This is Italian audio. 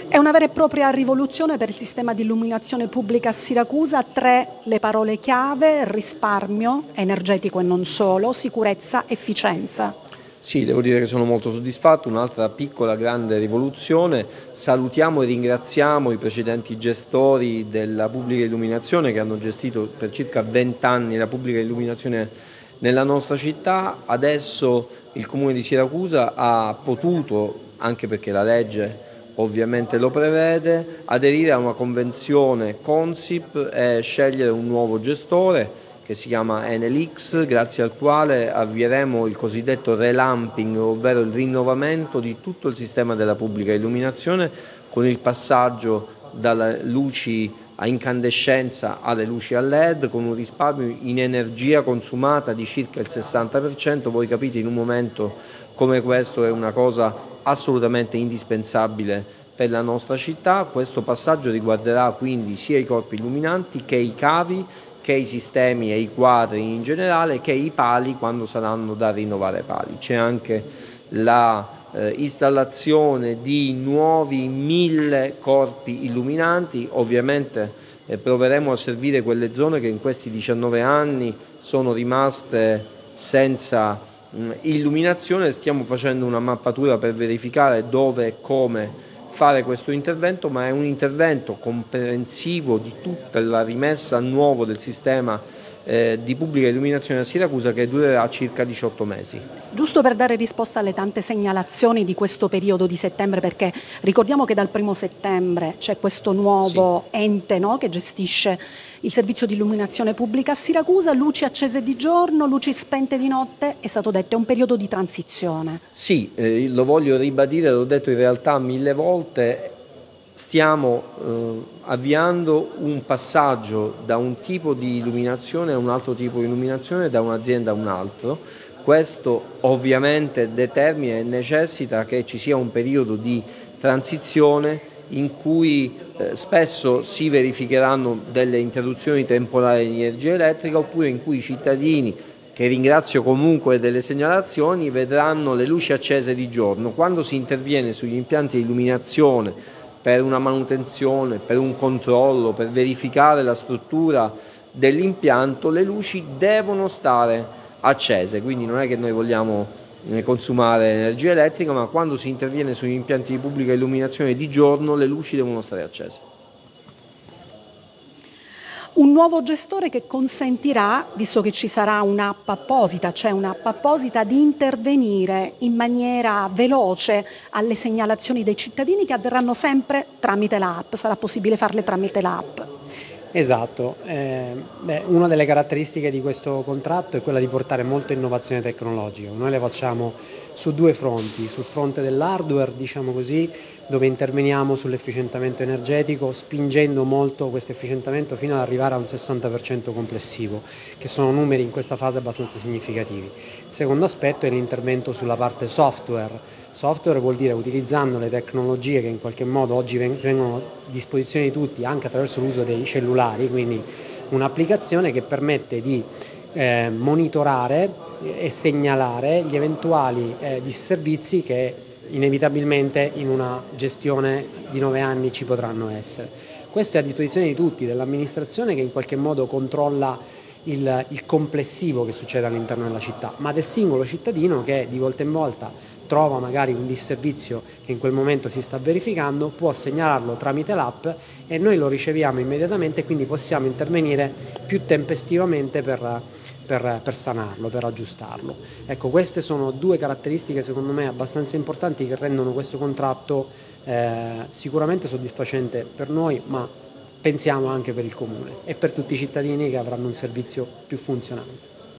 È una vera e propria rivoluzione per il sistema di illuminazione pubblica a Siracusa. 3 le parole chiave: risparmio energetico e non solo, sicurezza, efficienza. Sì, devo dire che sono molto soddisfatto, un'altra piccola grande rivoluzione. Salutiamo e ringraziamo i precedenti gestori della pubblica illuminazione che hanno gestito per circa 20 anni la pubblica illuminazione nella nostra città. Adesso il Comune di Siracusa ha potuto, anche perché la legge ovviamente lo prevede, aderire a una convenzione Consip e scegliere un nuovo gestore che si chiama Enel-X, grazie al quale avvieremo il cosiddetto relamping, ovvero il rinnovamento di tutto il sistema della pubblica illuminazione con il passaggio dalle luci a incandescenza alle luci a LED, con un risparmio in energia consumata di circa il 60%. Voi capite, in un momento come questo è una cosa assolutamente indispensabile per la nostra città. Questo passaggio riguarderà quindi sia i corpi illuminanti che i cavi, che i sistemi e i quadri in generale, che i pali quando saranno da rinnovare pali. C'è anche la installazione di nuovi 1000 corpi illuminanti. Ovviamente proveremo a servire quelle zone che in questi 19 anni sono rimaste senza illuminazione. Stiamo facendo una mappatura per verificare dove e come fare questo intervento, ma è un intervento comprensivo di tutta la rimessa a nuovo del sistema di pubblica illuminazione a Siracusa, che durerà circa 18 mesi. Giusto per dare risposta alle tante segnalazioni di questo periodo di settembre, perché ricordiamo che dal 1° settembre c'è questo nuovo ente, no, che gestisce il servizio di illuminazione pubblica a Siracusa, luci accese di giorno, luci spente di notte. È stato detto, è un periodo di transizione. Sì, lo voglio ribadire, l'ho detto in realtà 1000 volte. Stiamo avviando un passaggio da un tipo di illuminazione a un altro tipo di illuminazione, da un'azienda a un altro. Questo ovviamente determina e necessita che ci sia un periodo di transizione in cui spesso si verificheranno delle interruzioni temporali di energia elettrica, oppure in cui i cittadini, che ringrazio comunque delle segnalazioni, vedranno le luci accese di giorno. Quando si interviene sugli impianti di illuminazione per una manutenzione, per un controllo, per verificare la struttura dell'impianto, le luci devono stare accese. Quindi non è che noi vogliamo consumare energia elettrica, ma quando si interviene sugli impianti di pubblica illuminazione di giorno le luci devono stare accese. Un nuovo gestore che consentirà, visto che ci sarà un'app apposita, c'è un'app apposita, di intervenire in maniera veloce alle segnalazioni dei cittadini, che avverranno sempre tramite l'app. Sarà possibile farle tramite l'app. Esatto, una delle caratteristiche di questo contratto è quella di portare molta innovazione tecnologica. Noi le facciamo su 2 fronti: sul fronte dell'hardware, diciamo così, dove interveniamo sull'efficientamento energetico, spingendo molto questo efficientamento fino ad arrivare a un 60% complessivo, che sono numeri in questa fase abbastanza significativi. Il secondo aspetto è l'intervento sulla parte software. Software vuol dire utilizzando le tecnologie che in qualche modo oggi vengono a disposizione di tutti, anche attraverso l'uso dei cellulari, quindi un'applicazione che permette di monitorare e segnalare gli eventuali disservizi che inevitabilmente in una gestione di 9 anni ci potranno essere. Questo è a disposizione di tutti, dell'amministrazione, che in qualche modo controlla il complessivo che succede all'interno della città, ma del singolo cittadino che di volta in volta trova magari un disservizio che in quel momento si sta verificando, può segnalarlo tramite l'app e noi lo riceviamo immediatamente, quindi possiamo intervenire più tempestivamente per sanarlo, per aggiustarlo. Ecco, queste sono 2 caratteristiche secondo me abbastanza importanti che rendono questo contratto sicuramente soddisfacente per noi, ma pensiamo anche per il Comune e per tutti i cittadini che avranno un servizio più funzionante.